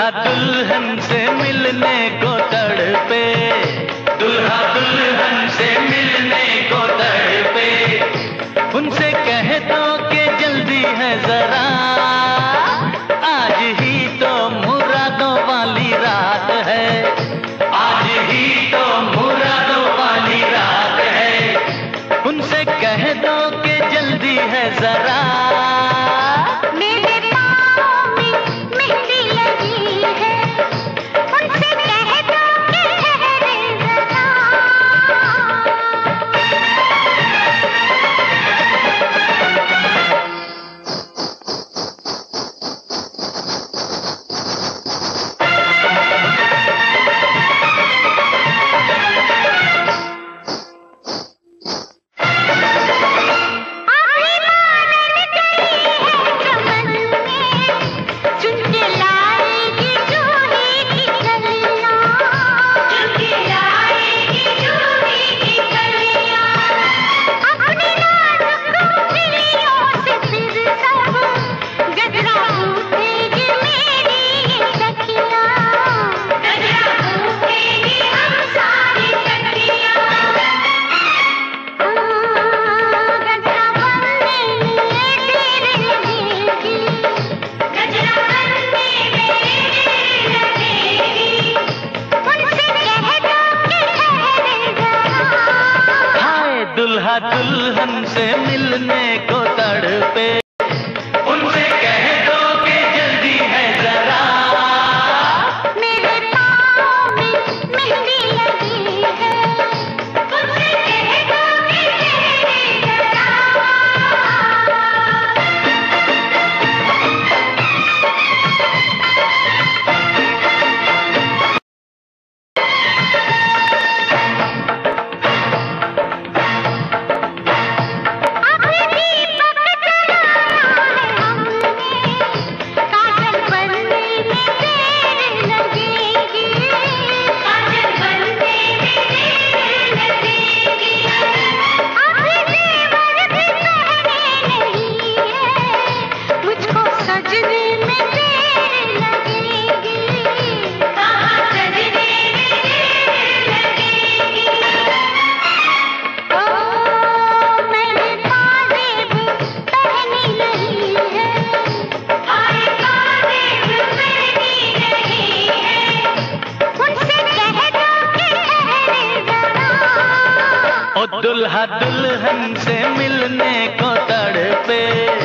दुल्हा दुल्हन से मिलने को तड़पे, दुल्हा दुल्हन से मिलने को तड़पे। उनसे कह दो कि जल्दी है जरा, आज ही तो मुरादों वाली रात है, आज ही तो मुरादों वाली रात है। उनसे कह दो कि जल्दी है जरा, दुल्हा दुल्हन से मिलने को तड़पे। उनसे कह दो कि जल्दी है जरा, मेरे पाँव में मेहंदी लगी है। उनसे कह दो कि जल्दी जरा। दुल्हा दुल्हन से मिलने को तड़पे।